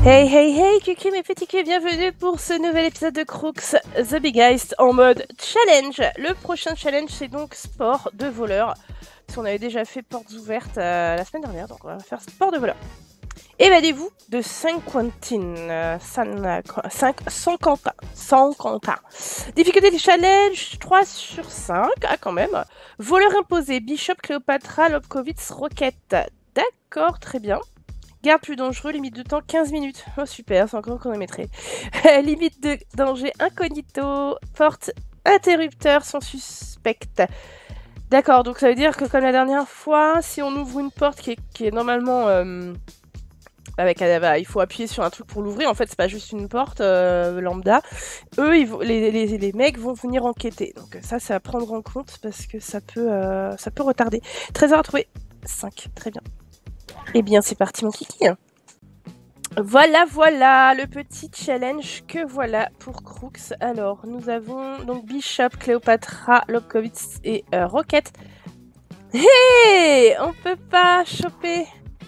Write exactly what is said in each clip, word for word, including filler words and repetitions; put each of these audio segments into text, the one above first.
Hey hey hey Cucu mes petits culs, bienvenue pour ce nouvel épisode de Crooks The Big Heist en mode challenge. Le prochain challenge c'est donc sport de voleur. Parce qu'on avait déjà fait portes ouvertes euh, la semaine dernière, donc on va faire sport de voleur. Évadez-vous de Saint-Quentin, euh, San, Saint-Quentin, Saint-Quentin. Difficulté du challenge trois sur cinq, ah quand même. Voleur imposé, Bishop, Cléopatra, Lobkowitz, Roquette. D'accord, très bien. Garde plus dangereux, limite de temps quinze minutes. Oh super, c'est encore qu'on émettrait. Limite de danger incognito, porte interrupteur sans suspect. D'accord, donc ça veut dire que comme la dernière fois, si on ouvre une porte qui est, qui est normalement... Euh, avec, bah, il faut appuyer sur un truc pour l'ouvrir, en fait c'est pas juste une porte euh, lambda. Eux, ils vont, les, les, les mecs vont venir enquêter. Donc ça c'est à prendre en compte parce que ça peut, euh, ça peut retarder. Trésor à trouver, cinq, très bien. Eh bien, c'est parti, mon kiki. Voilà, voilà, le petit challenge que voilà pour Crooks. Alors, nous avons donc Bishop, Cléopatra, Lobkowitz et euh, Roquette. Hé hey, on peut pas choper.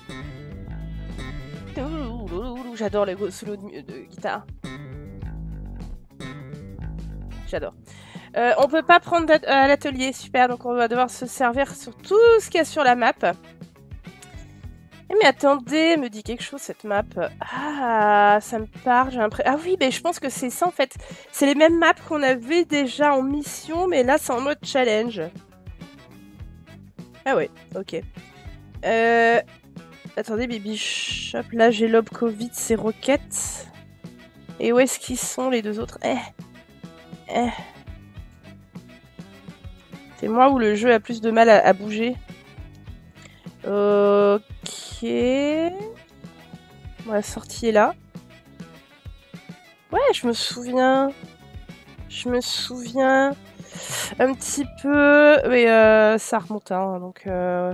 J'adore le solo de, de guitare. J'adore. Euh, on peut pas prendre à l'atelier, super, donc on va devoir se servir sur tout ce qu'il y a sur la map. Mais attendez, me dit quelque chose cette map. Ah, ça me parle, j'ai l'impression... Ah oui, mais je pense que c'est ça en fait. C'est les mêmes maps qu'on avait déjà en mission, mais là c'est en mode challenge. Ah ouais, ok. Euh... Attendez, Baby Shop, là j'ai Lobkowitz et Roquette. Et où est-ce qu'ils sont les deux autres? Eh. Eh. C'est moi où le jeu a plus de mal à, à bouger. Ok. Bon, la sortie est là. Ouais, je me souviens. Je me souviens. Un petit peu. Mais euh, ça remonte, hein, donc... Euh...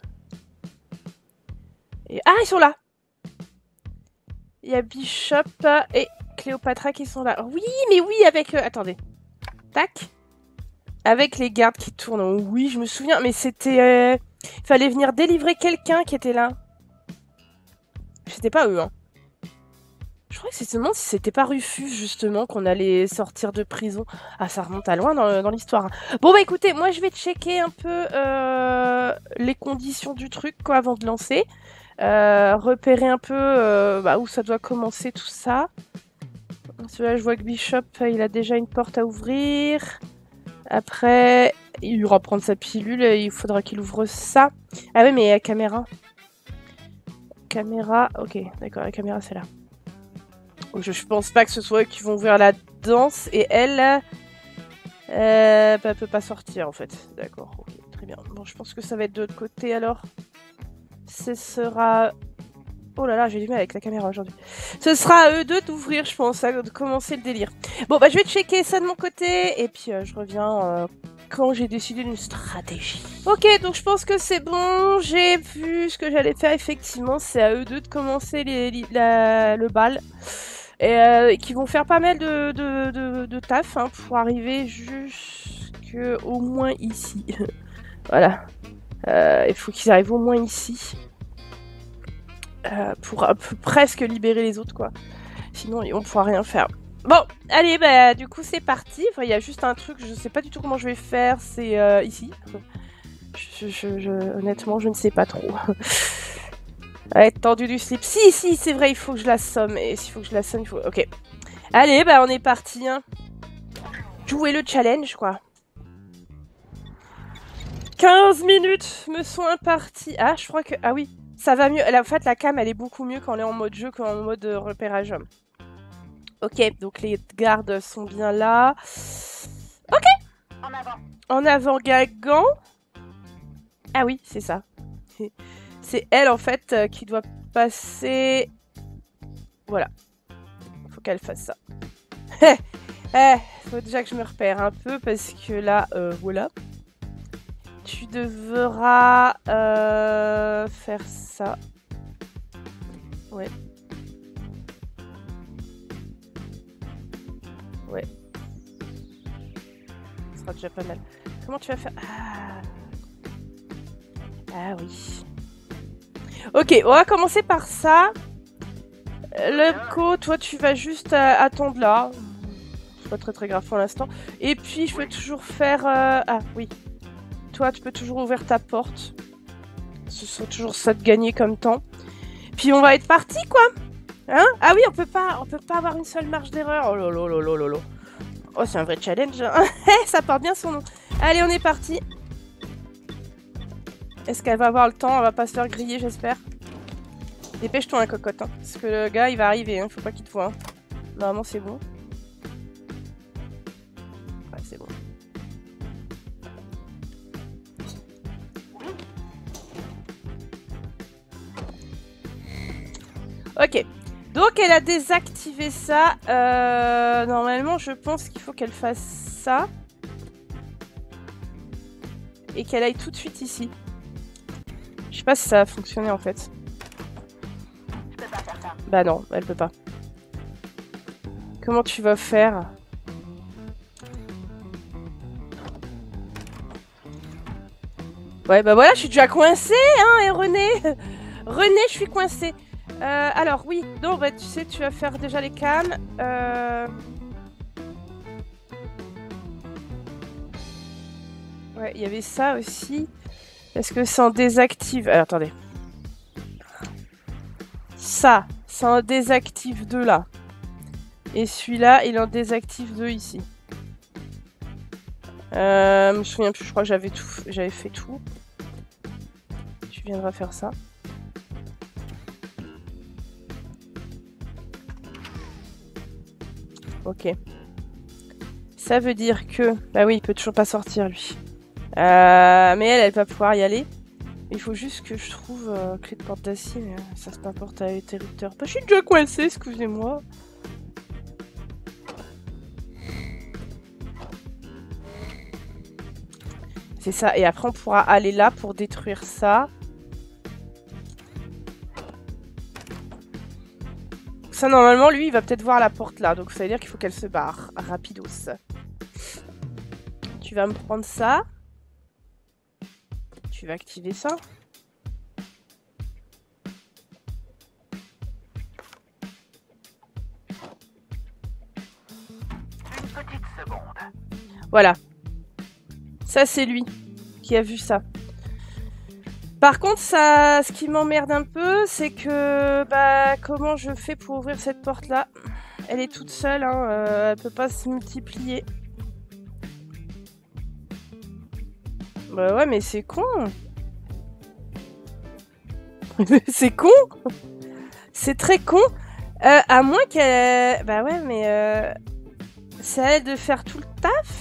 Et... Ah, ils sont là. Il y a Bishop et Cléopatra qui sont là. Oui, mais oui, avec... Euh... Attendez. Tac. Avec les gardes qui tournent. Oui, je me souviens. Mais c'était... Euh... Il fallait venir délivrer quelqu'un qui était là. C'était pas eux, hein. Je crois que c'est seulement si c'était pas Rufus, justement, qu'on allait sortir de prison. Ah, ça remonte à loin dans, dans l'histoire. Bon, bah écoutez, moi je vais checker un peu euh, les conditions du truc, quoi, avant de lancer. Euh, repérer un peu euh, bah, où ça doit commencer, tout ça. Là, je vois que Bishop, il a déjà une porte à ouvrir. Après, il ira prendre sa pilule, il faudra qu'il ouvre ça. Ah oui, mais la caméra. Caméra, ok, d'accord, la caméra c'est là. Je, je pense pas que ce soit eux qui vont ouvrir la danse et elle, euh, bah, elle peut pas sortir en fait. D'accord, ok, très bien. Bon, je pense que ça va être de l'autre côté alors. Ce sera... Oh là là, j'ai du mal avec la caméra aujourd'hui. Ce sera à eux deux d'ouvrir, je pense, à, de commencer le délire. Bon, bah je vais checker ça de mon côté et puis euh, je reviens euh, quand j'ai décidé d'une stratégie. Ok, donc je pense que c'est bon, j'ai vu ce que j'allais faire effectivement. C'est à eux deux de commencer les, les, la, le bal. Et euh, qui vont faire pas mal de, de, de, de taf hein, pour arriver jusque au moins ici. Voilà. Euh, il faut qu'ils arrivent au moins ici. Euh, pour euh, presque libérer les autres, quoi. Sinon, on pourra rien faire. Bon, allez, bah du coup, c'est parti. Enfin, il y a juste un truc, je sais pas du tout comment je vais faire, c'est euh, ici. Je, je, je, honnêtement, je ne sais pas trop. Ouais, tendu du slip. Si, si, c'est vrai, il faut que je l'assomme. Et s'il faut que je l'assomme, il faut... Ok. Allez, bah on est parti. Hein. Jouer le challenge, quoi. quinze minutes me sont imparties. Ah, je crois que... Ah oui, ça va mieux. En fait, la cam, elle est beaucoup mieux quand on est en mode jeu qu'en mode repérage. Ok, donc les gardes sont bien là. Ok. En avant. En avant, Gagan. Ah oui, c'est ça. C'est elle, en fait, euh, qui doit passer... Voilà. Faut qu'elle fasse ça. Eh, eh, faut déjà que je me repère un peu, parce que là, euh, voilà. Tu devras euh, faire ça. Ouais. Ouais. Ce sera déjà pas mal. Comment tu vas faire? Ah, ah oui. Ok, on va commencer par ça. Lepko, toi tu vas juste euh, attendre là. C'est pas très très grave pour l'instant. Et puis je peux toujours faire... Euh... Ah oui. Toi tu peux toujours ouvrir ta porte. Ce sera toujours ça de gagner comme temps. Puis on va être parti quoi. Hein? Ah oui, on peut pas, on peut pas avoir une seule marge d'erreur. Oh lolo lolo lolo. Oh c'est un vrai challenge. Hein. Ça porte bien son nom. Allez on est parti. Est-ce qu'elle va avoir le temps? Elle va pas se faire griller j'espère. Dépêche-toi un cocotte. Hein. Parce que le gars il va arriver. Hein. Faut pas qu'il te voie. Hein. Normalement c'est bon. Ouais c'est bon. Ok. Donc elle a désactivé ça. Euh, normalement je pense qu'il faut qu'elle fasse ça. Et qu'elle aille tout de suite ici. Je sais pas si ça a fonctionné en fait. Je peux pas faire ça. Bah non, elle peut pas. Comment tu vas faire? Ouais bah voilà, je suis déjà coincée hein, et René. René, je suis coincée. Euh, alors oui, donc bah, tu sais, tu vas faire déjà les cams. Euh... Ouais, il y avait ça aussi. Est-ce que ça en désactive? Alors, attendez. Ça, ça en désactive deux là. Et celui-là, il en désactive deux ici. Euh, je me souviens plus, je crois que j'avais tout, j'avais fait tout. Tu viendras faire ça. Ok. Ça veut dire que... Bah oui, il peut toujours pas sortir, lui. Euh, mais elle, elle va pouvoir y aller. Il faut juste que je trouve euh, clé de porte d'acier, mais euh, ça se m'importe à l'interrupteur. Bah, je suis déjà coincée, excusez-moi. C'est ça, et après on pourra aller là pour détruire ça. Ça, normalement, lui, il va peut-être voir la porte là, donc ça veut dire qu'il faut qu'elle se barre. Rapidos. Tu vas me prendre ça. Tu vas activer ça. Une petite seconde. Voilà. Ça, c'est lui qui a vu ça. Par contre, ça, ce qui m'emmerde un peu, c'est que... Bah, comment je fais pour ouvrir cette porte-là? Elle est toute seule, hein, euh, elle peut pas se multiplier. Bah ouais, mais c'est con. C'est con. C'est très con. Euh, à moins qu'elle... Bah ouais, mais... Euh... C'est à elle de faire tout le taf.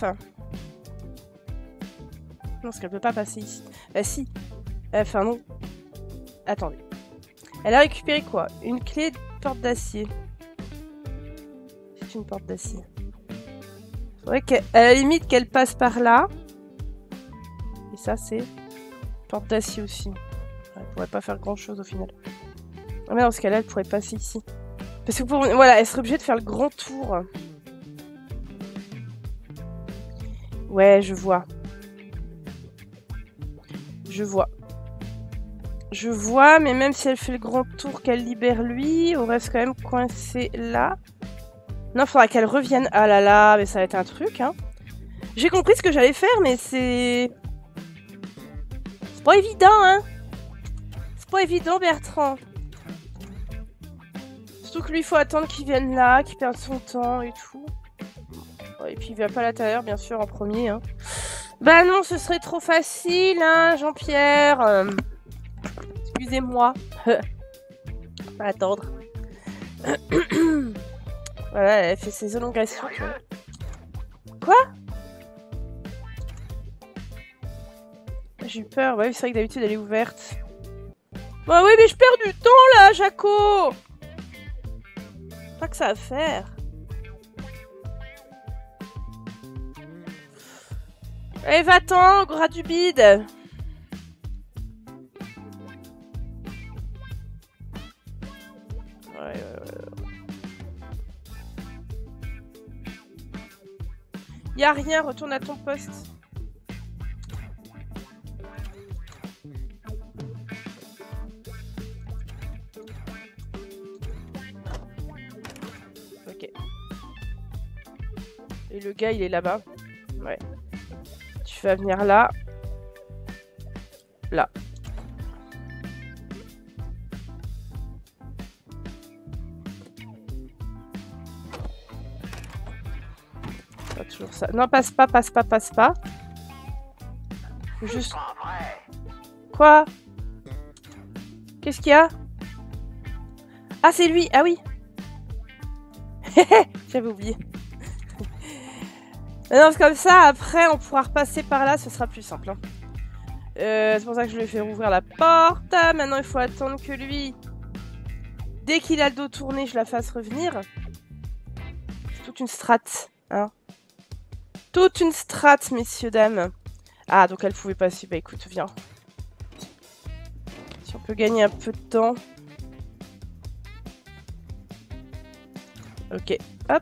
Non, parce qu'elle peut pas passer ici. Bah si. Enfin non. Attendez. Elle a récupéré quoi? Une clé de porte d'acier. C'est une porte d'acier. Faudrait qu'à la limite qu'elle passe par là. Et ça c'est porte d'acier aussi. Elle pourrait pas faire grand chose au final. Ah mais dans ce cas-là, elle pourrait passer ici. Parce que pour... Voilà, elle serait obligée de faire le grand tour. Ouais, je vois. Je vois. Je vois, mais même si elle fait le grand tour, qu'elle libère lui, on reste quand même coincé là. Non, il faudra qu'elle revienne. Ah là là, mais ça va être un truc, hein. J'ai compris ce que j'allais faire, mais c'est... C'est pas évident, hein. C'est pas évident, Bertrand. Surtout que lui, il faut attendre qu'il vienne là, qu'il perde son temps et tout. Et puis il va pas à l'intérieur, bien sûr, en premier, hein. Bah non, ce serait trop facile, hein, Jean-Pierre. Euh... Excusez-moi. On va attendre. Voilà, elle fait ses élongations. Quoi? J'ai eu peur. Ouais, c'est vrai que d'habitude elle est ouverte. Bah oui, mais je perds du temps là, Jaco. Pas que ça à faire. Allez, va-t'en, gras du bide. Ouais, ouais, ouais. Y'a rien, retourne à ton poste. Et le gars, il est là-bas. Ouais. Tu vas venir là. Là. Pas toujours ça. Non, passe pas, passe pas, passe pas. Faut juste... Quoi? Qu'est-ce qu'il y a? Ah, c'est lui. Ah oui. J'avais oublié. Non, c'est comme ça, après, on pourra repasser par là, ce sera plus simple. Hein. Euh, c'est pour ça que je lui ai fait rouvrir la porte. Maintenant, il faut attendre que lui, dès qu'il a le dos tourné, je la fasse revenir. C'est toute une strate. Hein. Toute une strate, messieurs, dames. Ah, donc elle pouvait passer. Bah écoute, viens. Si on peut gagner un peu de temps. Ok, hop.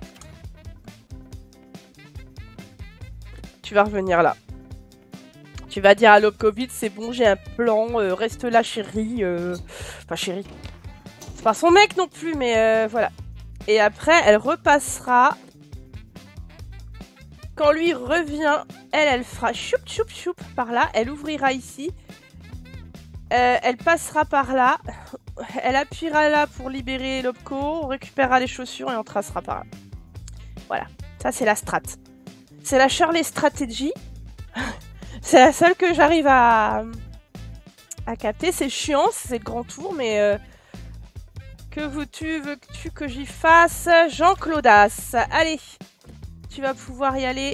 Tu vas revenir là. Tu vas dire à Lobkovitch, c'est bon, j'ai un plan, euh, reste là, chérie. Euh... Enfin, chérie. C'est pas son mec non plus, mais euh, voilà. Et après, elle repassera. Quand lui revient, elle, elle fera choup, choup, choup par là. Elle ouvrira ici. Euh, elle passera par là. Elle appuiera là pour libérer Lobko. On récupérera les chaussures et on tracera par là. Voilà. Ça, c'est la strat. C'est la Shirley Strategy. C'est la seule que j'arrive à... à capter. C'est chiant, c'est le grand tour, mais... Euh... Que veux-tu, veux-tu que j'y fasse? Jean-Claudas. Allez. Tu vas pouvoir y aller.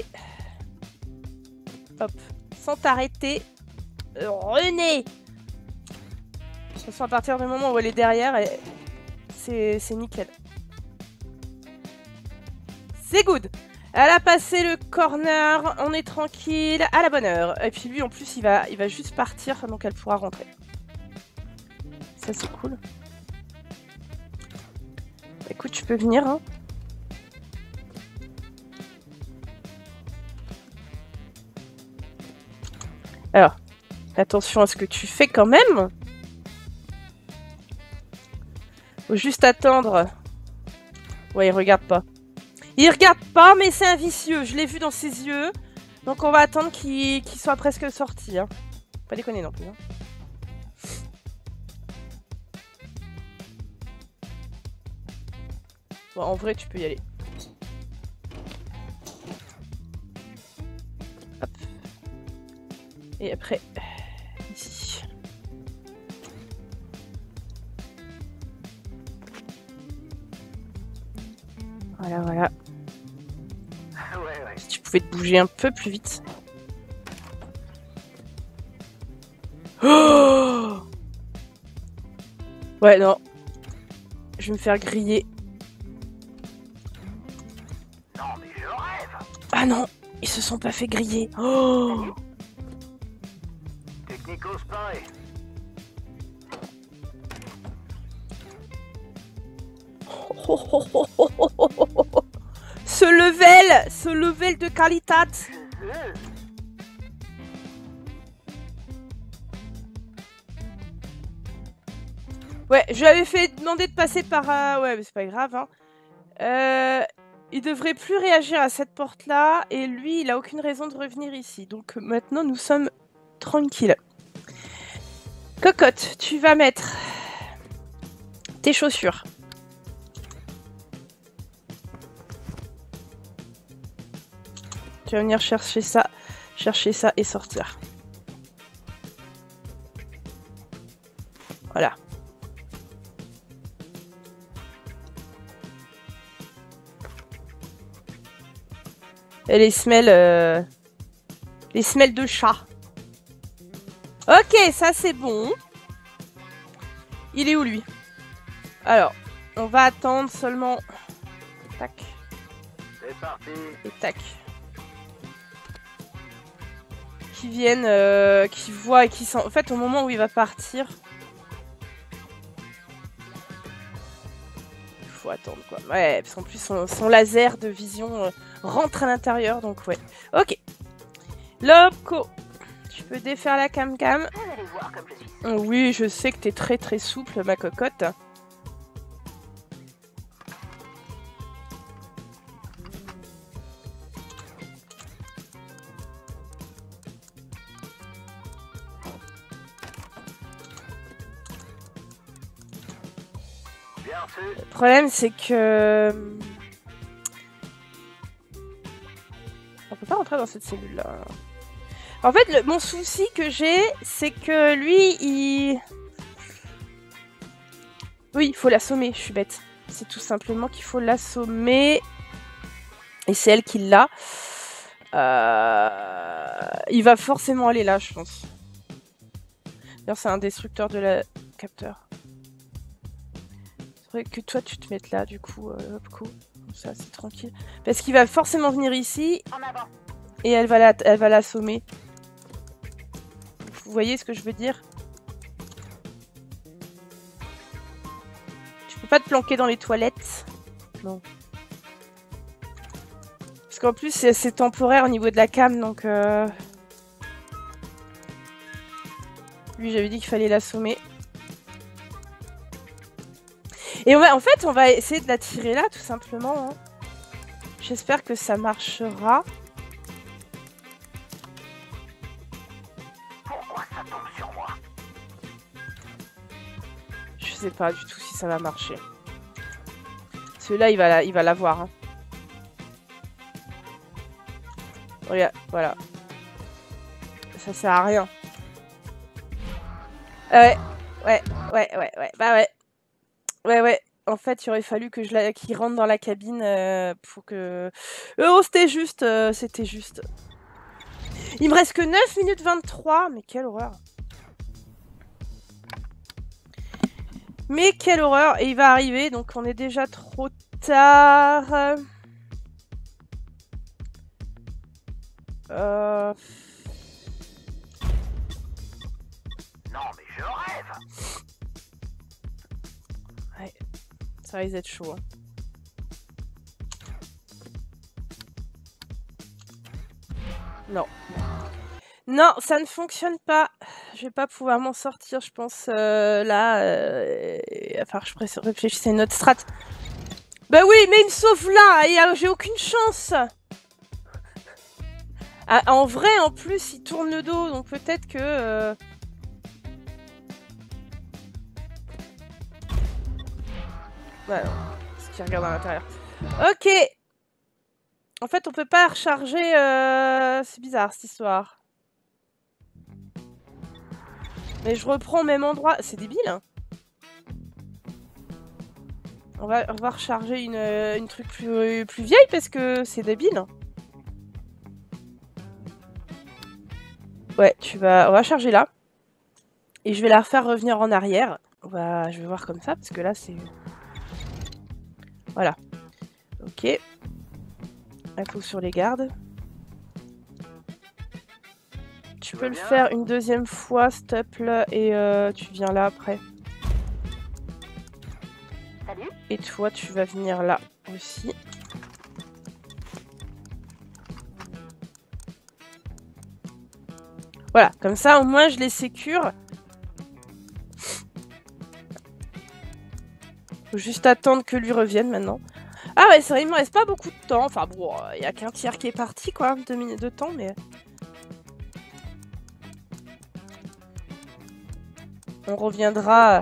Hop. Sans t'arrêter. Euh, René. De toute façon, à partir du moment où elle est derrière, elle... c'est nickel. C'est good. Elle a passé le corner, on est tranquille, à la bonne heure. Et puis lui, en plus, il va, il va juste partir, donc elle pourra rentrer. Ça, c'est cool. Écoute, tu peux venir, hein. Alors, attention à ce que tu fais quand même. Faut juste attendre. Ouais, il regarde pas. Il regarde pas, mais c'est un vicieux. Je l'ai vu dans ses yeux. Donc on va attendre qu'il qu'il soit presque sorti. Hein. Pas déconner non plus. Hein. Bon, en vrai, tu peux y aller. Hop. Et après, ici. Voilà, voilà. Ouais, ouais. Si tu pouvais te bouger un peu plus vite. Oh ouais, non. Je vais me faire griller. Non, mais je rêve. Ah non, ils se sont pas fait griller. Oh Technico spy. Ce level, ce level de qualité. Ouais, je lui avais fait demander de passer par... Euh... Ouais, mais c'est pas grave. Hein. Euh... Il devrait plus réagir à cette porte-là. Et lui, il a aucune raison de revenir ici. Donc maintenant, nous sommes tranquilles. Cocotte, tu vas mettre tes chaussures. Tu vas venir chercher ça, chercher ça et sortir. Voilà. Et les semelles... Euh... Les semelles de chat. Ok, ça c'est bon. Il est où lui? Alors, on va attendre seulement... Tac. C'est parti. Et tac. Qui viennent, euh, qui voient et qui sont... En fait, au moment où il va partir... Il faut attendre, quoi. Ouais, parce qu'en plus, son, son laser de vision euh, rentre à l'intérieur, donc ouais. Ok. Lobko, tu peux défaire la cam-cam. Vous allez voir comme je suis. Oui, je sais que t'es très très souple, ma cocotte. Bien reçu. Le problème, c'est que... On peut pas rentrer dans cette cellule-là. En fait, le... mon souci que j'ai, c'est que lui, il... Oui, il faut l'assommer, je suis bête. C'est tout simplement qu'il faut l'assommer. Et c'est elle qui l'a. Euh... Il va forcément aller là, je pense. D'ailleurs, c'est un destructeur de la capteur. C'est vrai que toi, tu te mettes là, du coup, euh, hop, coup. Comme ça, c'est tranquille. Parce qu'il va forcément venir ici. En avant. Et elle va la... elle va l'assommer. Vous voyez ce que je veux dire? Tu peux pas te planquer dans les toilettes? Non. Parce qu'en plus, c'est temporaire au niveau de la cam, donc... Euh... Lui, j'avais dit qu'il fallait l'assommer. Et on va, en fait, on va essayer de la tirer là, tout simplement. Hein. J'espère que ça marchera. Pourquoi ça tombe sur moi? Je sais pas du tout si ça va marcher. Celui-là, il va la, il va l'avoir. Hein. Regarde, voilà. Ça sert à rien. Ouais, ouais, ouais, ouais, ouais, bah ouais. Ouais, ouais. En fait, il aurait fallu que je la... qu'il rentre dans la cabine euh, pour que... Oh, c'était juste, euh, c'était juste. Il me reste que neuf minutes vingt-trois, mais quelle horreur. Mais quelle horreur, et il va arriver, donc on est déjà trop tard. Euh... Non, mais je rêve. Ouais, ça risque d'être chaud. Hein. Non. Non, ça ne fonctionne pas. Je vais pas pouvoir m'en sortir, je pense. Euh, là, euh, il va falloir que je réfléchisse à une autre strat. Bah oui, mais il me sauve là et j'ai aucune chance. Ah, en vrai, en plus, il tourne le dos, donc peut-être que... Euh... Ouais, non. Ce qu'il regarde à l'intérieur. Ok. En fait, on peut pas recharger... Euh... C'est bizarre, cette histoire. Mais je reprends au même endroit. C'est débile, hein. On va, on va recharger une, une truc plus, plus vieille parce que c'est débile. Ouais, tu vas... On va charger là. Et je vais la refaire revenir en arrière. On va... Je vais voir comme ça parce que là, c'est... Voilà. Ok. Info sur les gardes. Tu peux le faire une deuxième fois, s'il te plaît, et euh, tu viens là après. Salut. Et toi, tu vas venir là aussi. Voilà, comme ça, au moins, je les sécure. Faut juste attendre que lui revienne maintenant. Ah ouais, c'est vrai, il me reste pas beaucoup de temps. Enfin bon, il n'y a qu'un tiers qui est parti, quoi. Deux minutes de temps, mais... On reviendra...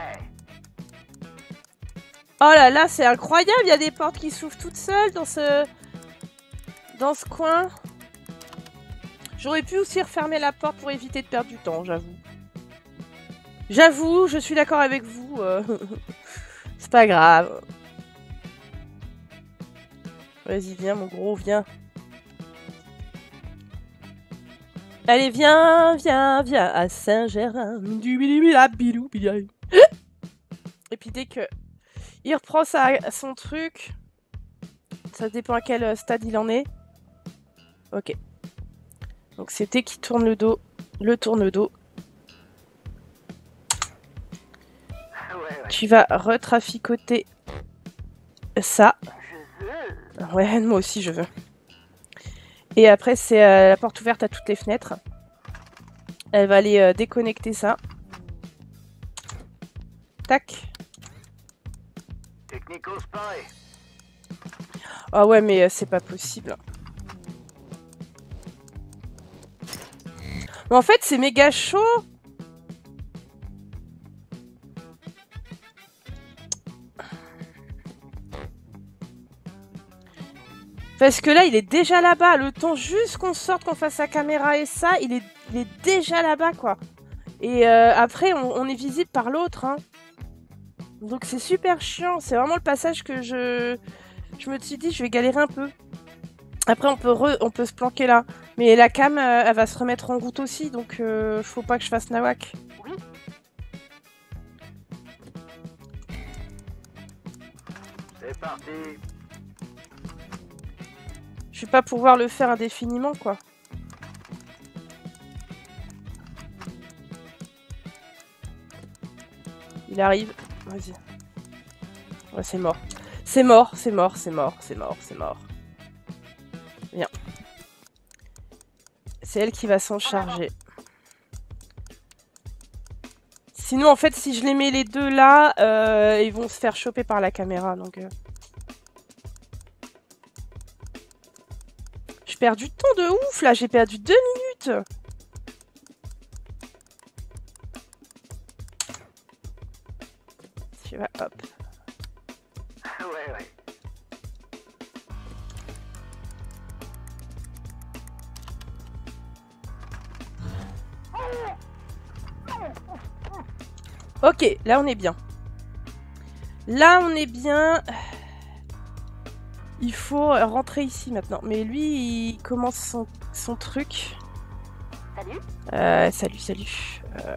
Oh là là, c'est incroyable, il y a des portes qui s'ouvrent toutes seules dans ce... Dans ce coin. J'aurais pu aussi refermer la porte pour éviter de perdre du temps, j'avoue. J'avoue, je suis d'accord avec vous. Euh... c'est pas grave. Vas-y, viens, mon gros, viens. Allez, viens, viens, viens à Saint-Germain. Et puis dès que il reprend sa, son truc, ça dépend à quel stade il en est. Ok. Donc c'était qui tourne le dos, le tourne-dos. Ouais, ouais. Tu vas retraficoter ça. Je veux. Ouais, moi aussi je veux. Et après c'est euh, la porte ouverte à toutes les fenêtres. Elle va aller euh, déconnecter ça. Tac. Technico spy. Ah ouais, mais euh, c'est pas possible. Mais en fait, c'est méga chaud. Parce que là, il est déjà là-bas. Le temps juste qu'on sorte, qu'on fasse sa caméra et ça, il est, il est déjà là-bas, quoi. Et euh, après, on, on est visible par l'autre, hein. Donc c'est super chiant. C'est vraiment le passage que je... Je me suis dit, je vais galérer un peu. Après, on peut, re... on peut se planquer là. Mais la cam, euh, elle va se remettre en route aussi. Donc, euh, faut pas que je fasse nawak. Oui. C'est parti. Je vais pas pouvoir le faire indéfiniment, quoi. Il arrive. Vas-y. Ouais, c'est mort. C'est mort, c'est mort, c'est mort, c'est mort, c'est mort. Bien. C'est elle qui va s'en charger. Sinon, en fait, si je les mets les deux là, euh, ils vont se faire choper par la caméra, donc... Euh... Je perds du temps de ouf, là. J'ai perdu deux minutes. Tu vas, hop. Ouais, ouais. Ok, là on est bien. Là on est bien. Il faut rentrer ici maintenant. Mais lui, il commence son, son truc. Salut. Euh, salut, salut. Euh...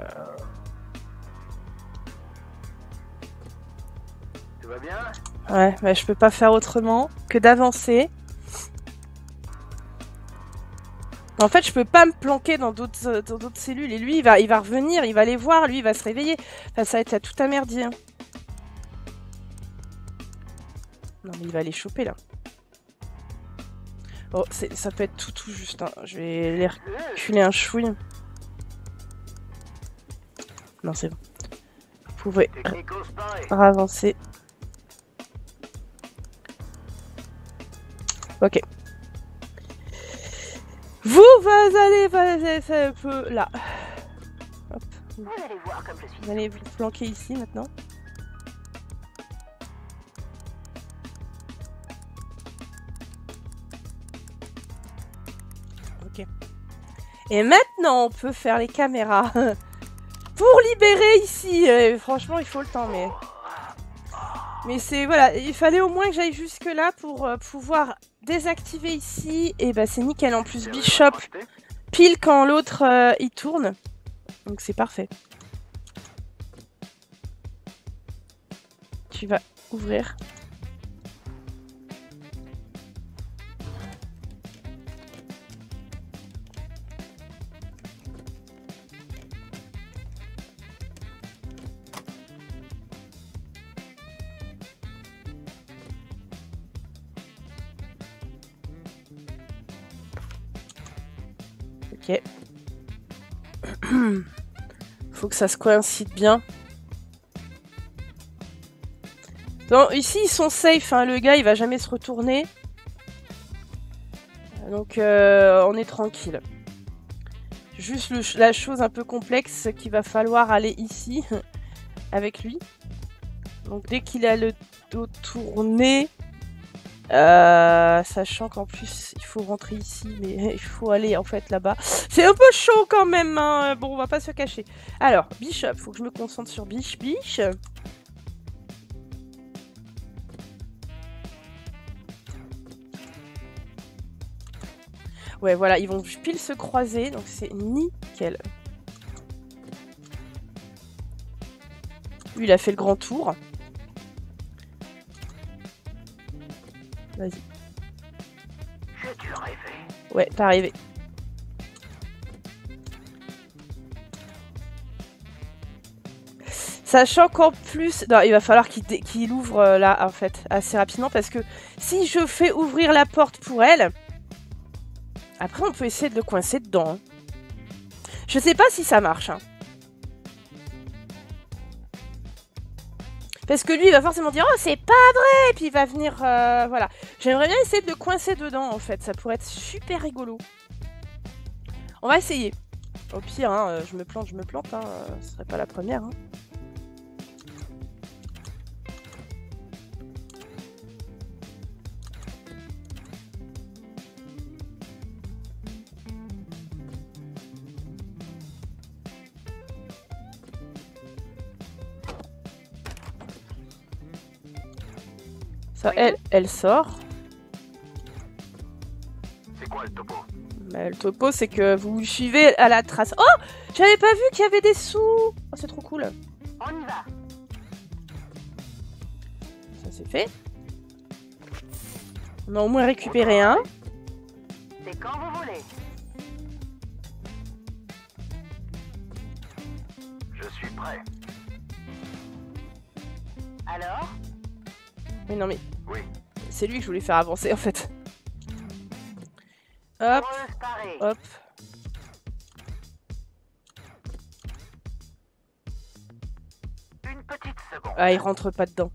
Tout va bien? Ouais, bah, je peux pas faire autrement que d'avancer. En fait, je peux pas me planquer dans d'autres dans d'autres cellules. Et lui, il va, il va revenir, il va les voir, lui, il va se réveiller. Enfin, ça va être à tout à merdier. Hein. Non, mais il va les choper, là. Oh, ça peut être tout, tout juste. Hein. Je vais les reculer un chouille. Non, c'est bon. Vous pouvez avancer. Ok. Vous, vous allez, vous allez un peu là. Hop. Vous allez voir comme je suis. Vous allez vous planquer ici maintenant. Ok. Et maintenant, on peut faire les caméras pour libérer ici. Et franchement, il faut le temps, mais mais c'est voilà, il fallait au moins que j'aille jusque là pour euh, pouvoir désactiver ici. Et bah c'est nickel. En plus, Bishop pile quand l'autre euh, il tourne, donc c'est parfait. Tu vas ouvrir. Ok. Faut que ça se coïncide bien. Donc, ici, ils sont safe. Hein. Le gars, il va jamais se retourner. Donc, euh, on est tranquille. Juste le, la chose un peu complexe qu'il va falloir aller ici avec lui. Donc, dès qu'il a le dos tourné, euh, sachant qu'en plus, il faut rentrer ici, mais il faut aller en fait là-bas. C'est un peu chaud quand même. Hein. Bon, on va pas se cacher. Alors, Bishop, faut que je me concentre sur Bish. Bish. Ouais, voilà, ils vont pile se croiser, donc c'est nickel. Lui, il a fait le grand tour. Vas-y. J'ai dû rêver. Ouais, t'es arrivé. Sachant qu'en plus... Non, il va falloir qu'il qu'il ouvre euh, là, en fait, assez rapidement, parce que si je fais ouvrir la porte pour elle... Après, on peut essayer de le coincer dedans. Hein. Je sais pas si ça marche. Hein. Parce que lui, il va forcément dire « Oh, c'est pas vrai !» Et puis il va venir... Euh, voilà. J'aimerais bien essayer de le coincer dedans, en fait. Ça pourrait être super rigolo. On va essayer. Au pire, hein, je me plante, je me plante. Hein. Ce serait pas la première. Hein. Enfin, elle, elle sort. C'est quoi le topo? Bah, le topo, c'est que vous suivez à la trace. Oh! J'avais pas vu qu'il y avait des sous! Oh, c'est trop cool. On y va. Ça, c'est fait. On a au moins récupéré un. C'est quand vous voulez. Je suis prêt. Alors? Mais non, mais Oui. c'est lui que je voulais faire avancer, en fait. Hop, Heureuse parée. hop. Une petite seconde. Ah, il rentre pas dedans.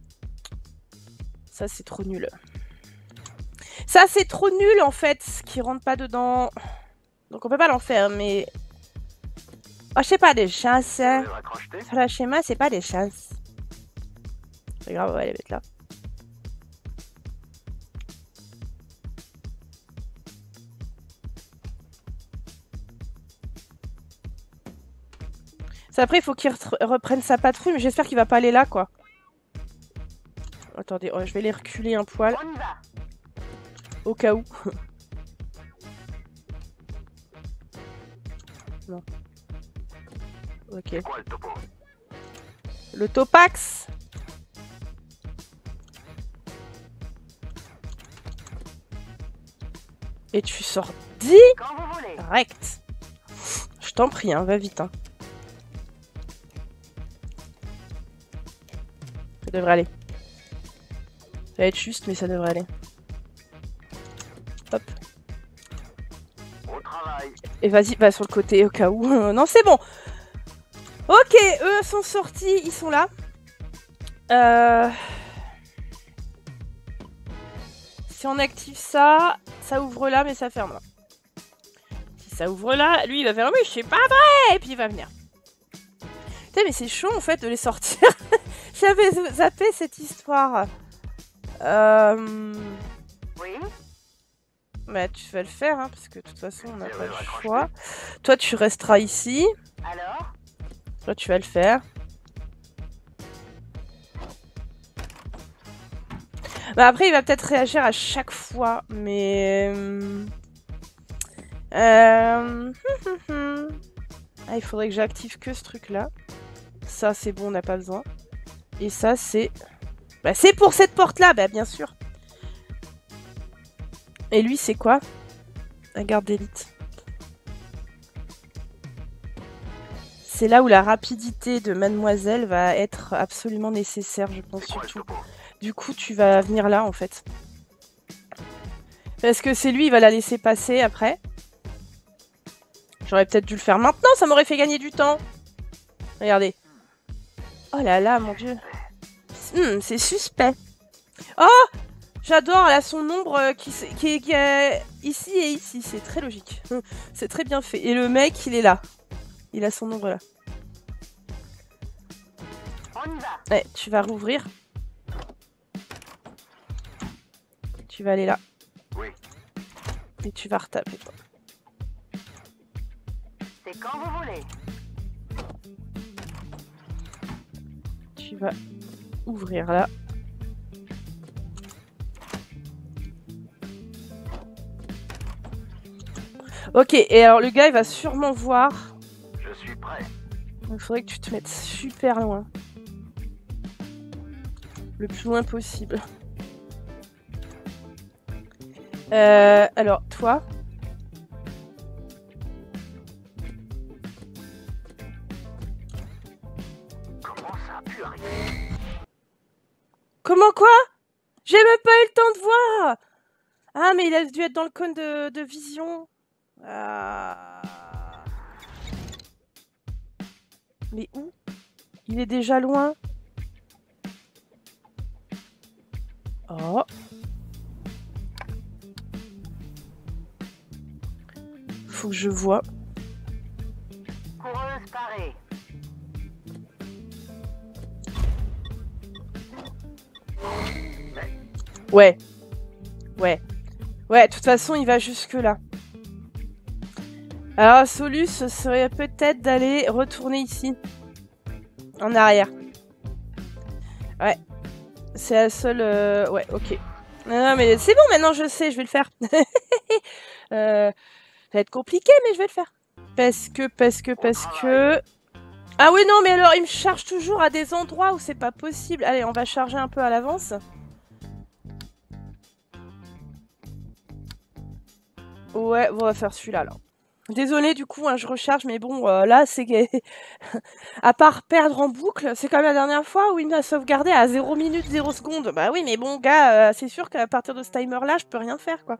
Ça, c'est trop nul. Ça, c'est trop nul, en fait, qu'il rentre pas dedans. Donc, on peut pas l'en faire, mais... Oh, je sais pas, des chances. Hein. Vous raccrochetez? Sur la schéma, c'est pas des chances. C'est grave, on va les mettre là. C'est après, il faut qu'il re reprenne sa patrouille, mais j'espère qu'il va pas aller là, quoi. Attendez, oh, je vais les reculer un poil. On y va. Au cas où. Non. Ok. C'est quoi le topo? Le Topax. Et tu sors Quand vous voulez. direct. Je t'en prie, hein, va vite. Hein. Ça devrait aller. Ça va être juste, mais ça devrait aller. Hop. Au travail. Et vas-y, va sur le côté au cas où. Non, c'est bon. Ok, eux sont sortis, ils sont là. Euh... Si on active ça, ça ouvre là, mais ça ferme là. Si ça ouvre là, lui il va faire « Oui, je sais pas vrai !» Et puis il va venir. Putain, mais c'est chaud en fait de les sortir. J'avais zappé cette histoire. Euh... Oui. Bah tu vas le faire, hein, parce que de toute façon on n'a Vous pas avez le raccroché? choix. Toi tu resteras ici. Alors? Toi tu vas le faire. Bah après il va peut-être réagir à chaque fois, mais... Euh... Ah, il faudrait que j'active que ce truc là. Ça c'est bon, on n'a pas besoin. Et ça c'est... Bah c'est pour cette porte là, bah bien sûr. Et lui c'est quoi? La garde d'élite. C'est là où la rapidité de mademoiselle va être absolument nécessaire, je pense, surtout. Du coup, tu vas venir là, en fait. Parce que c'est lui, il va la laisser passer après. J'aurais peut-être dû le faire maintenant, ça m'aurait fait gagner du temps. Regardez. Oh là là, mon dieu. Mmh, c'est suspect. Oh! J'adore, elle a son ombre qui, qui, qui est ici et ici. C'est très logique. C'est très bien fait. Et le mec, il est là. Il a son ombre là. On y va. Ouais, tu vas rouvrir. Tu vas aller là. Oui. Et tu vas retaper. Toi. C'est quand vous voulez. Tu vas ouvrir là. Ok, et alors le gars il va sûrement voir. Je suis prêt. Il faudrait que tu te mettes super loin. Le plus loin possible. Euh, alors, toi. Comment ça a pu arriver? Comment quoi? J'ai même pas eu le temps de voir. Ah, mais il a dû être dans le cône de, de vision. Ah. Mais où? Il est déjà loin. Oh. Faut que je vois. Coureuse parée. Ouais. Ouais. Ouais, de toute façon, il va jusque là. Alors, Solus, ce serait peut-être d'aller retourner ici. En arrière. Ouais. C'est la seule... Euh... Ouais, ok. Non, non mais c'est bon, maintenant je sais, je vais le faire. euh... Ça va être compliqué, mais je vais le faire. Parce que, parce que, parce que... Ah oui, non, mais alors, il me charge toujours à des endroits où c'est pas possible. Allez, on va charger un peu à l'avance. Ouais, on va faire celui-là, là. Désolée, du coup, hein, je recharge, mais bon, euh, là, c'est... à part perdre en boucle, c'est comme la dernière fois où il m'a sauvegardé à zéro minute, zéro seconde. Bah oui, mais bon, gars, euh, c'est sûr qu'à partir de ce timer-là, je peux rien faire, quoi.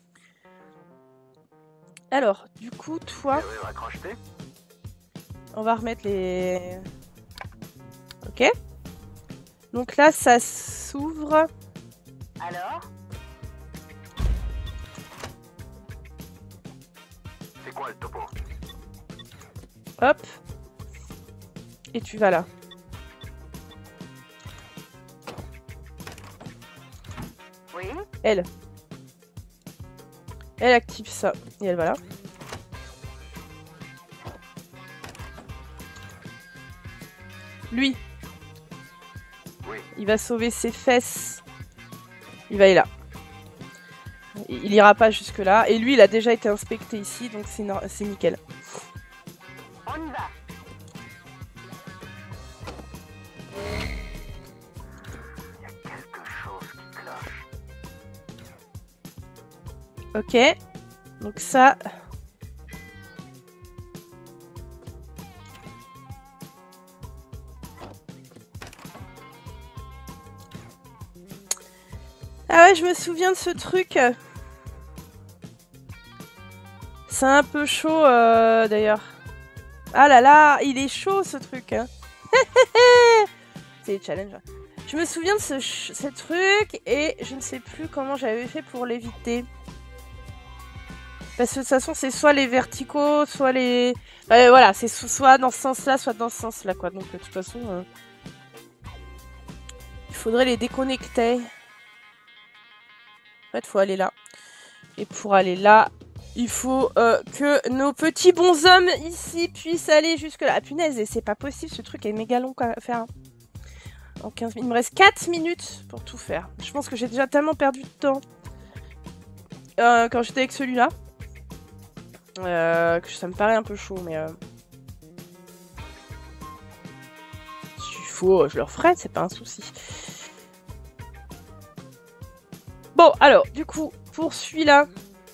Alors, du coup, toi... On va remettre les... Ok. Donc là, ça s'ouvre. Alors? C'est quoi le topo? Hop. Et tu vas là. Oui? Elle. Elle active ça. Et elle va là. Lui. Oui. Il va sauver ses fesses. Il va aller là. Il ira pas jusque là. Et lui, il a déjà été inspecté ici, donc c'est no nickel. On y va. Il y a quelque chose qui cloche. Ok. Donc ça... Ah ouais, je me souviens de ce truc. C'est un peu chaud, euh, d'ailleurs. Ah là là, il est chaud, ce truc. Hein. C'est les challenges. Je me souviens de ce, ce truc, et je ne sais plus comment j'avais fait pour l'éviter. Parce que de toute façon, c'est soit les verticaux, soit les... Euh, voilà, c'est soit dans ce sens-là, soit dans ce sens-là, quoi. Donc, de toute façon... Euh... Il faudrait les déconnecter. En fait, il faut aller là. Et pour aller là, il faut euh, que nos petits bonshommes ici puissent aller jusque là. Ah punaise, et c'est pas possible, ce truc est méga long à faire. En quinze minutes. Il me reste quatre minutes pour tout faire. Je pense que j'ai déjà tellement perdu de temps euh, quand j'étais avec celui-là. Euh, que ça me paraît un peu chaud, mais... Euh... S'il faut, je le referai, c'est pas un souci. Bon, alors, du coup, pour celui-là...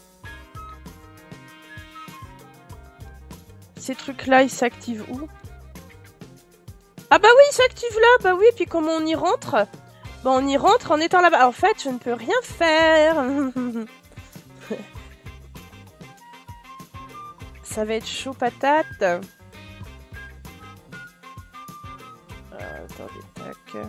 Ces trucs-là, ils s'activent où? Ah bah oui, ils s'activent là. Bah oui, puis comment on y rentre? Bah on y rentre en étant là-bas. En fait, je ne peux rien faire. Ça va être chaud patate. Euh, attendez, tac.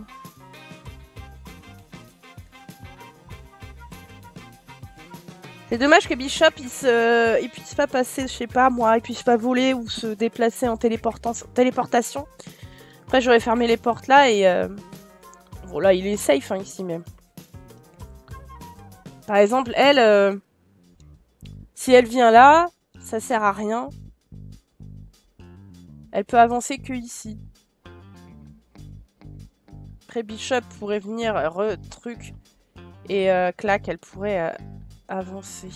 C'est dommage que Bishop, il, se... il puisse pas passer, je sais pas moi, il puisse pas voler ou se déplacer en téléportation. Après, j'aurais fermé les portes là et... Euh... Bon, là, il est safe hein, ici même. Par exemple, elle, euh... si elle vient là, ça sert à rien. Elle peut avancer que ici. Après, Bishop pourrait venir re-truc et euh, clac, elle pourrait... Euh... avancer.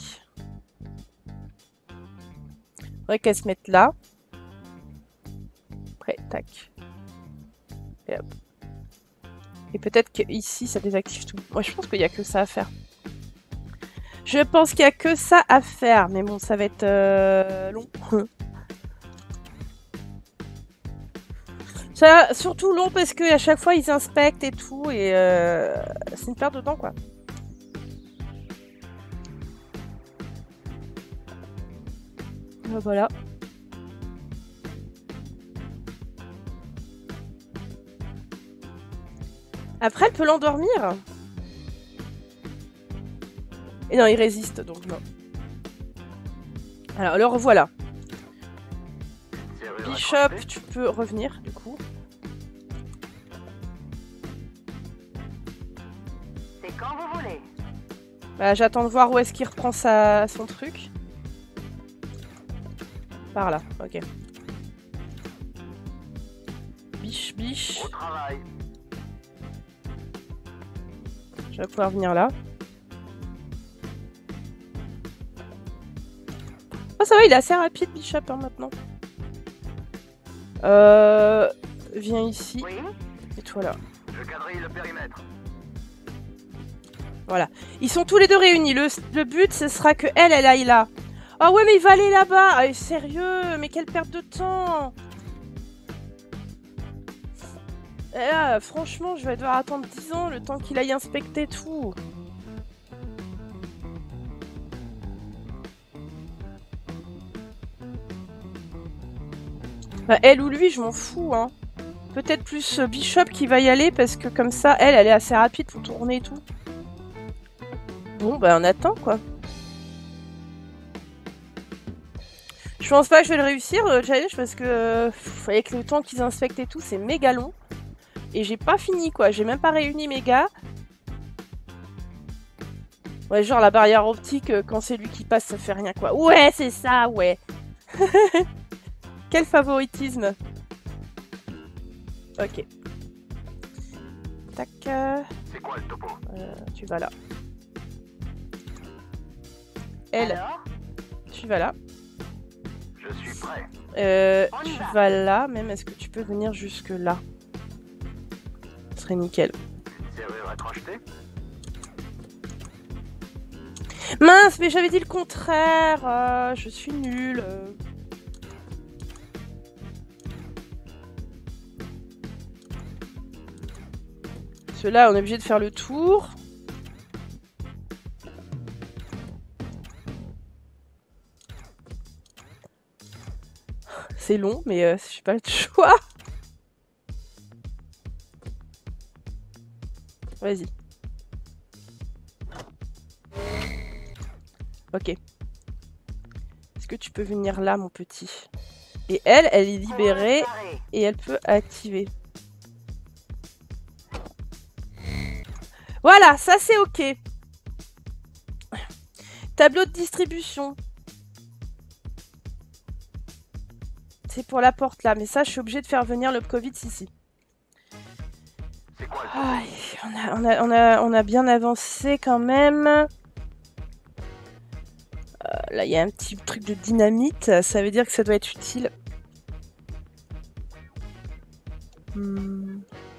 Faudrait qu'elle se mette là. Après, tac. Et hop. Et peut-être qu'ici, ça désactive tout. Moi, je pense qu'il n'y a que ça à faire. Je pense qu'il n'y a que ça à faire. Mais bon, ça va être euh, long. Ça, surtout long parce qu'à chaque fois, ils inspectent et tout. Et euh, c'est une perte de temps, quoi. Voilà. Après, elle peut l'endormir. Et non, il résiste, donc non. Alors, le revoilà. Bishop, tu peux revenir, du coup. C'est quand vous voulez. Bah, j'attends de voir où est-ce qu'il reprend sa... son truc. Par là, ok. Biche, biche. Au travail. Je vais pouvoir venir là. Oh, ça va, il est assez rapide, Bishop, hein, maintenant. Euh... Viens ici. Oui. Et toi là. Je quadrille le périmètre. Voilà. Ils sont tous les deux réunis. Le, le but, ce sera que elle, elle aille là. Ah ouais, mais il va aller là-bas. Ah, sérieux, mais quelle perte de temps. Et là, franchement, je vais devoir attendre dix ans le temps qu'il aille inspecter tout. Bah, elle ou lui, je m'en fous, hein. Peut-être plus Bishop qui va y aller parce que comme ça, elle, elle est assez rapide pour tourner et tout. Bon, bah on attend, quoi. Je pense pas que je vais le réussir, le challenge, parce que euh, avec le temps qu'ils inspectent et tout, c'est méga long. Et j'ai pas fini, quoi. J'ai même pas réuni mes gars. Ouais, genre la barrière optique, euh, quand c'est lui qui passe, ça fait rien, quoi. Ouais, c'est ça, ouais. Quel favoritisme. Ok. Tac. C'est quoi le topo? Euh, tu vas là. Elle, Alors, tu vas là. je suis prêt. Euh, On y tu va. vas là, même. Est-ce que tu peux venir jusque là? Ce serait nickel. Serrure à crocheter. Mince, mais j'avais dit le contraire. euh, je suis nulle. euh. Ceux-là, on est obligé de faire le tour. C'est long, mais euh, je n'ai pas le choix. Vas-y. Ok. Est-ce que tu peux venir là, mon petit? Et elle, elle est libérée et elle peut activer. Voilà, ça c'est ok. Tableau de distribution. C'est pour la porte là, mais ça je suis obligée de faire venir le Covid ici. C'est quoi le topo? Ah, on, a, on, a, on, a, on a bien avancé quand même. Euh, là il y a un petit truc de dynamite, ça veut dire que ça doit être utile. Hmm.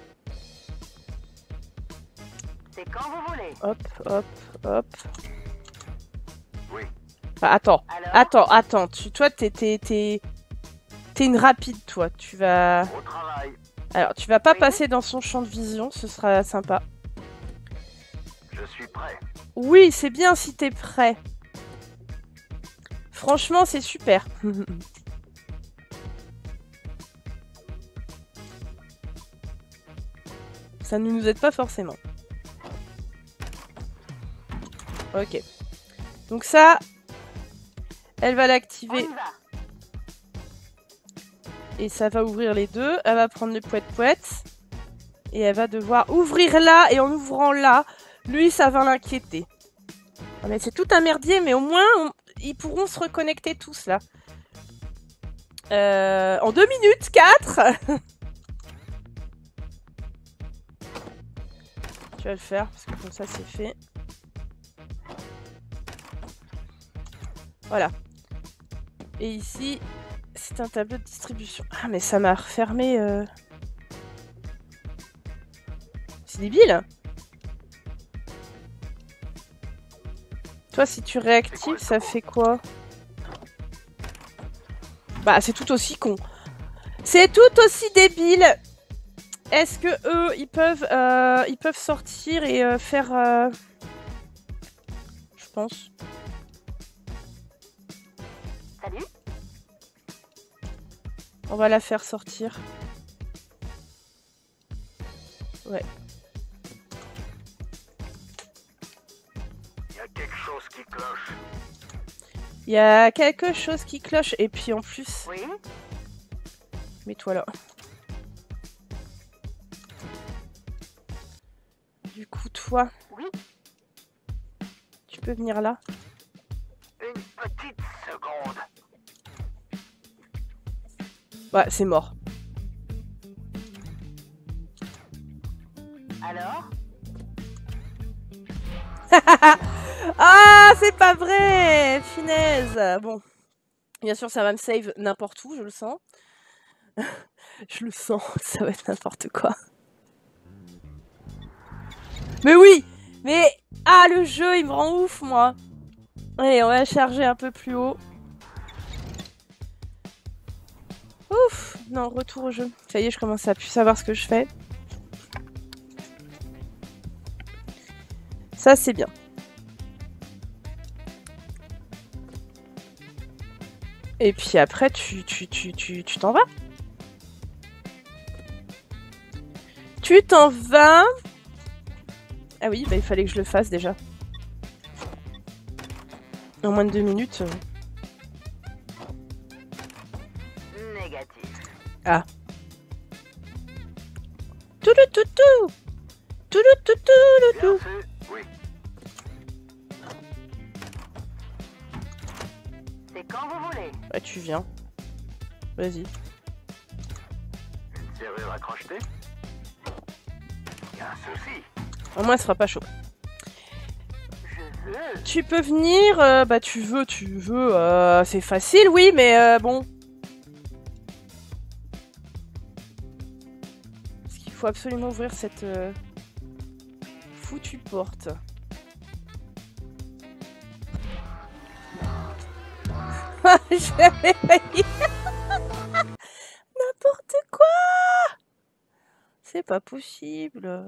C'est quand vous voulez. Hop, hop, hop. Oui. Bah, attends, Alors, attends, attends. Tu, toi, t'es, t'es, t'es, t'es une rapide, toi. Tu vas... au travail. Alors, tu vas pas Oui. passer dans son champ de vision, ce sera sympa. Je suis prêt. Oui, c'est bien si t'es prêt. Franchement, c'est super. Ça ne nous aide pas forcément. Ok. Donc ça, elle va On l'activer y va. et ça va ouvrir les deux. Elle va prendre le poète-poète et elle va devoir ouvrir là, et en ouvrant là, lui, ça va l'inquiéter. Ah, mais c'est tout un merdier, mais au moins, on... ils pourront se reconnecter tous là. Euh, en deux minutes, quatre. Tu vas le faire, parce que comme ça, c'est fait. Voilà. Et ici, c'est un tableau de distribution. Ah, mais ça m'a refermé. Euh... C'est débile. Toi, si tu réactives, ça fait quoi? Bah, c'est tout aussi con. C'est tout aussi débile. Est-ce que eux, ils peuvent, euh, ils peuvent sortir et euh, faire... Euh... Je pense. Salut. On va la faire sortir. Ouais. Il y a quelque chose qui cloche. Il y a quelque chose qui cloche. Et puis en plus... Oui. Mets-toi là. Du coup, toi... Oui. Tu peux venir là. Une petite seconde. Ouais, c'est mort. Alors, Ah, c'est pas vrai! Finesse! Bon. Bien sûr, ça va me save n'importe où, je le sens. Je le sens, ça va être n'importe quoi. Mais oui! Mais... Ah, le jeu, il me rend ouf, moi! Allez, on va charger un peu plus haut. Ouf! Non, retour au jeu. Ça y est, je commence à plus savoir ce que je fais. Ça, c'est bien. Et puis après, tu tu tu tu tu t'en vas. Tu t'en vas. Ah oui, bah il fallait que je le fasse déjà. En moins de deux minutes. Négatif. Ah. Tout le tout tout. Tout le tout tout le tout. Bien fait. Oui. C'est quand vous voulez. Bah tu viens. Vas-y. Une serrure à crocheter. Y a un souci. Au moins, ce sera pas chaud. Je veux. Tu peux venir, euh, bah tu veux, tu veux, euh, c'est facile, oui, mais euh, bon. Parce qu'il faut absolument ouvrir cette euh, foutue porte. J'avais failli. N'importe quoi. C'est pas possible.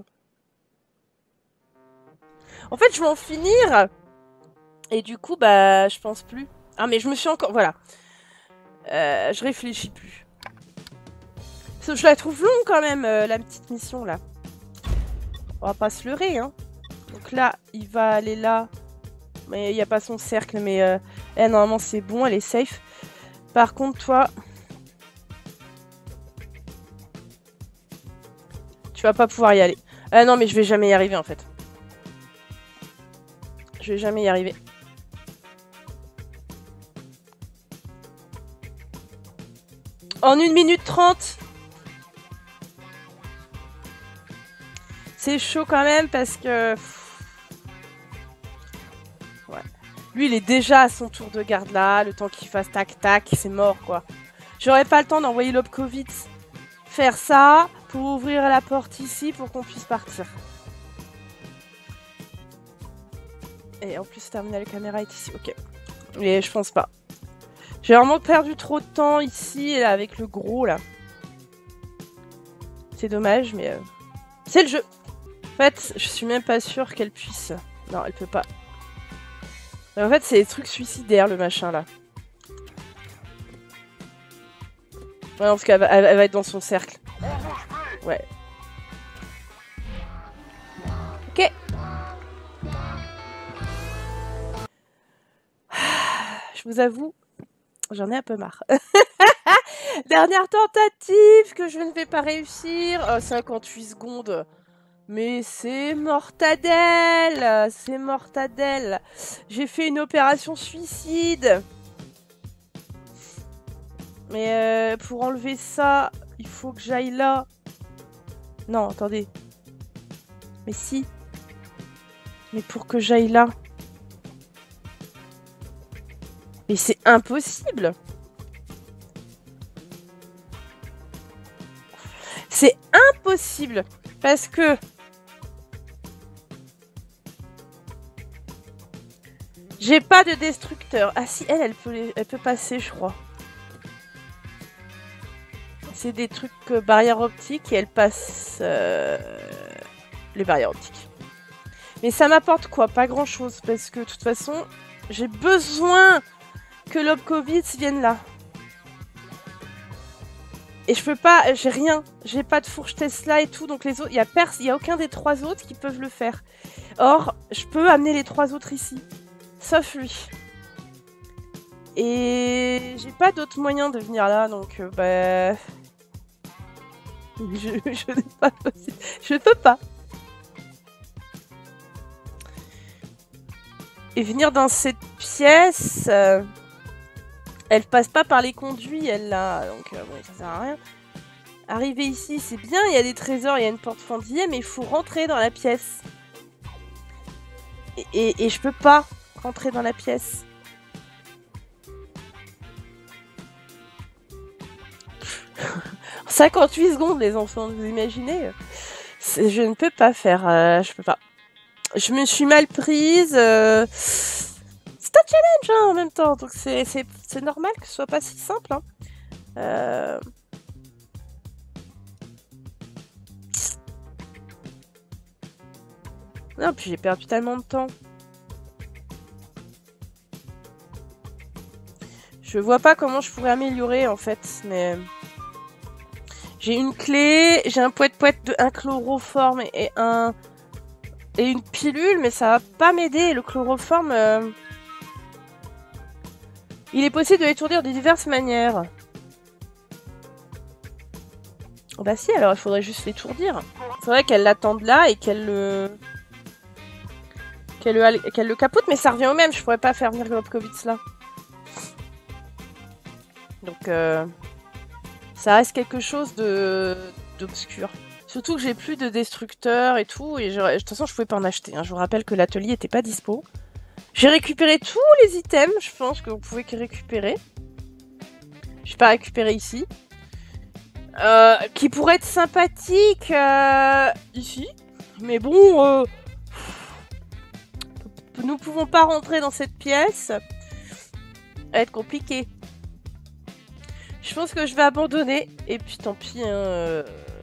En fait, je vais en finir. Et du coup, bah, je pense plus. Ah, mais je me suis encore... Voilà. Euh, je réfléchis plus. Parce que je la trouve longue quand même, euh, la petite mission, là. On va pas se leurrer, hein. Donc là, il va aller là. Mais il n'y a pas son cercle, mais... Euh, elle, normalement, c'est bon, elle est safe. Par contre, toi... Tu vas pas pouvoir y aller. Ah non, mais je vais jamais y arriver, en fait. Je vais jamais y arriver. En une minute trente. C'est chaud quand même parce que... Ouais. Lui, il est déjà à son tour de garde là. Le temps qu'il fasse tac-tac, c'est mort, quoi. J'aurais pas le temps d'envoyer Lobkowitz faire ça pour ouvrir la porte ici pour qu'on puisse partir. Et en plus, terminal caméra est ici. Ok. Mais je pense pas. J'ai vraiment perdu trop de temps ici, là, avec le gros, là. C'est dommage, mais... Euh... C'est le jeu. En fait, je suis même pas sûre qu'elle puisse... Non, elle peut pas. Mais en fait, c'est des trucs suicidaires, le machin, là. Ouais, parce qu'elle va, elle, elle va être dans son cercle. Ouais. Ok. Je vous avoue, j'en ai un peu marre. Dernière tentative que je ne vais pas réussir. Oh, cinquante-huit secondes. Mais c'est mortadelle. C'est mortadelle. J'ai fait une opération suicide. Mais euh, pour enlever ça, il faut que j'aille là. Non, attendez. Mais si. Mais pour que j'aille là. Mais c'est impossible. C'est impossible. Parce que... J'ai pas de destructeur. Ah si, elle, elle peut, elle peut passer, je crois. C'est des trucs euh, barrières optiques et elle passe euh, les barrières optiques. Mais ça m'apporte quoi? Pas grand chose. Parce que de toute façon, j'ai besoin que Lobkowitz vienne là. Et je peux pas, j'ai rien. J'ai pas de fourche Tesla et tout. Donc les autres, il y a pers y a aucun des trois autres qui peuvent le faire. Or, je peux amener les trois autres ici. Sauf lui. Et j'ai pas d'autre moyen de venir là. Donc, euh, bah... Je, je n'ai pas possible. Je peux pas. Et venir dans cette pièce... Euh... Elle passe pas par les conduits, elle là, donc euh, bon, ça sert à rien. Arriver ici, c'est bien, il y a des trésors, il y a une porte fendillée, mais il faut rentrer dans la pièce. Et, et, et je peux pas rentrer dans la pièce. cinquante-huit secondes, les enfants, vous imaginez? Je ne peux pas faire... Euh, je peux pas. Je me suis mal prise. Euh... C'est un challenge hein, en même temps, donc c'est normal que ce soit pas si simple. Hein. Euh... Non, puis j'ai perdu tellement de temps. Je vois pas comment je pourrais améliorer en fait, mais... J'ai une clé, j'ai un poète-poète de un chloroforme et un... Et une pilule, mais ça va pas m'aider. Le chloroforme... Euh... Il est possible de l'étourdir de diverses manières. Oh bah si, alors il faudrait juste l'étourdir. Il faudrait qu'elle l'attende là et qu'elle le... Qu'elle le... qu'elle le capote, mais ça revient au même. Je pourrais pas faire venir Grobkovitz là. Donc, euh... ça reste quelque chose de d'obscur. Surtout que j'ai plus de destructeurs et tout. Et je... de toute façon, je pouvais pas en acheter. Hein. Je vous rappelle que l'atelier était pas dispo. J'ai récupéré tous les items, je pense que vous pouvez les récupérer. Je vais pas récupérer ici. Euh, qui pourrait être sympathique euh, ici. Mais bon, euh, nous pouvons pas rentrer dans cette pièce. Ça va être compliqué. Je pense que je vais abandonner. Et puis tant pis. Hein, euh,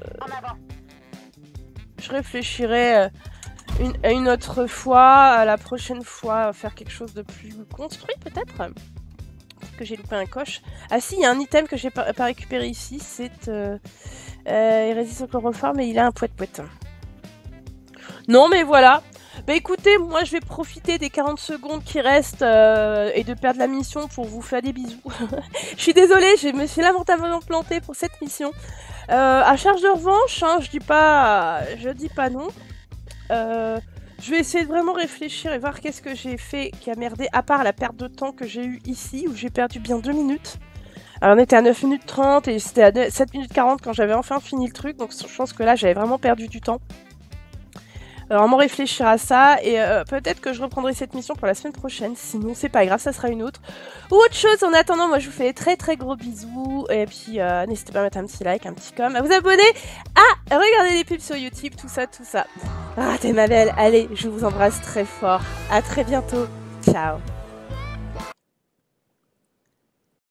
je réfléchirai... Euh, Une, une autre fois, la prochaine fois, faire quelque chose de plus construit peut-être. Peut-être que j'ai loupé un coche. Ah si, il y a un item que j'ai pas, pas récupéré ici, c'est... Euh, euh, il résiste au chloroforme et il a un poète-poète. Non mais voilà. Bah écoutez, moi je vais profiter des quarante secondes qui restent euh, et de perdre la mission pour vous faire des bisous. Je suis désolée, je me suis lamentablement plantée pour cette mission. Euh, à charge de revanche, hein, je dis pas, je dis pas non. Euh, je vais essayer de vraiment réfléchir et voir qu'est-ce que j'ai fait qui a merdé, à part la perte de temps que j'ai eue ici, où j'ai perdu bien deux minutes. Alors on était à neuf minutes trente et c'était à sept minutes quarante quand j'avais enfin fini le truc, donc je pense que là j'avais vraiment perdu du temps. Alors vraiment réfléchir à ça, et euh, peut-être que je reprendrai cette mission pour la semaine prochaine, sinon c'est pas grave, ça sera une autre. Ou autre chose, en attendant, moi je vous fais des très très gros bisous, et puis euh, n'hésitez pas à mettre un petit like, un petit com, à vous abonner, à regarder les pubs sur YouTube, tout ça, tout ça. Ah, t'es ma belle, allez, je vous embrasse très fort, à très bientôt, ciao.